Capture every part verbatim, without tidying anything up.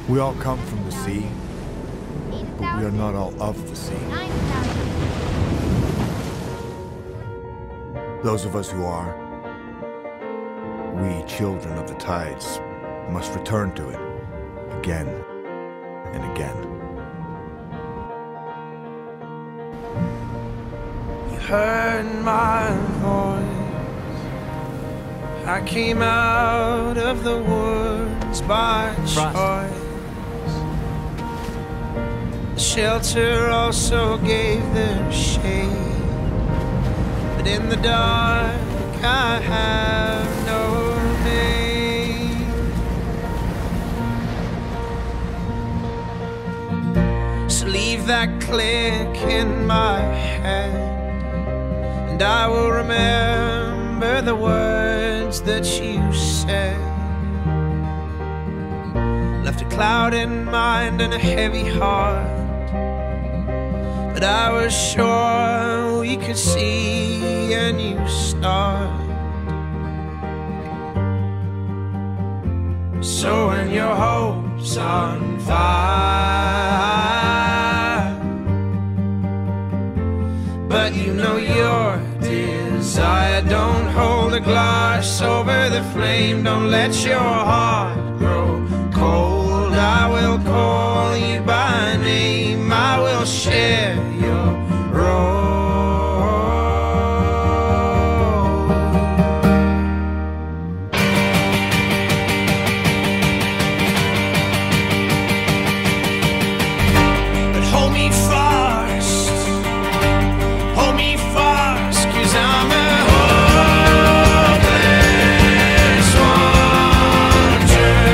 We all come from the sea, but we are not all of the sea. Those of us who are, we children of the tides, must return to it again and again. You heard my voice. I came out of the woods by choice. The shelter also gave them shade, but in the dark I have no name. So leave that click in my head, and I will remember the words that you said. Left a cloud in mind and a heavy heart, but I was sure we could see a new start. So when your hope's on fire, but you know your desire, don't hold a glass over the flame. Don't let your heart grow cold. I will call you by name. I will share your role. But hold me fast, hold me fast, 'cause I'm a hopeless wanderer.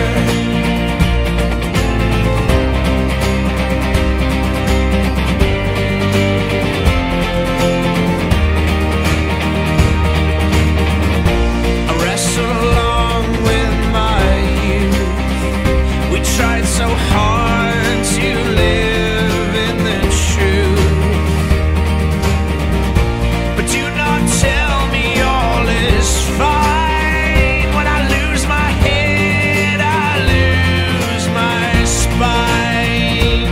I wrestle along with my youth. We tried so hard to live in the truth, but do not tell me all is fine. When I lose my head, I lose my spine.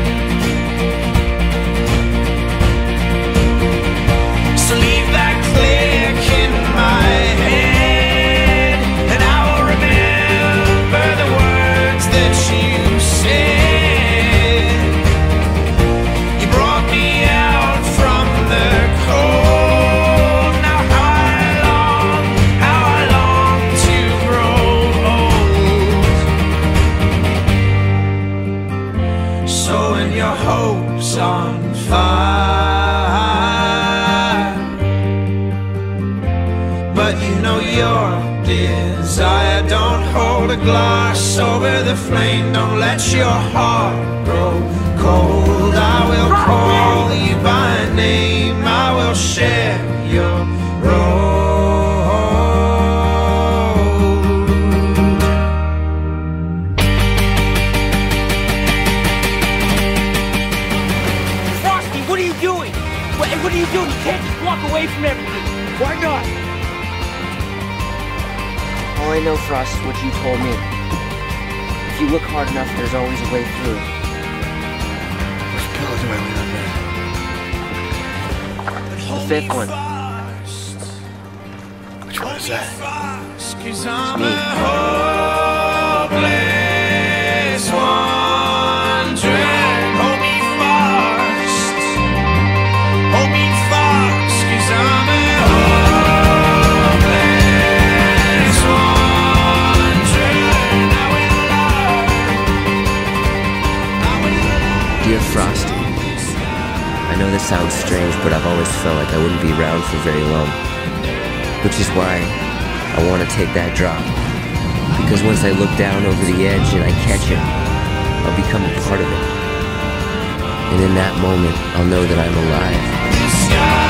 So leave that click in my head, and I will remember the words that you said. You brought me out from the cold. Now how I long, how I long to grow old. So when your hope's on fire, but you know your desire, don't hold a glass over the flame. Don't let your heart grow cold. I will call you by name. I will share your road. Frosty, what are you doing? What, what are you doing? You can't just walk away from everything. Why not? All I know, Frost, is what you told me. If you look hard enough, there's always a way through. Which pillow do I lay on there? The fifth one. Which one is that? Cause I'm me. a hopeless wanderer. Hold me fast, hold me fast, 'cause I'm a hopeless wanderer. I will love, I will love. Dear Frosty, I know this sounds strange, but I've always felt like I wouldn't be around for very long. Which is why I want to take that drop. Because once I look down over the edge and I catch it, I'll become a part of it. And in that moment, I'll know that I'm alive. The sky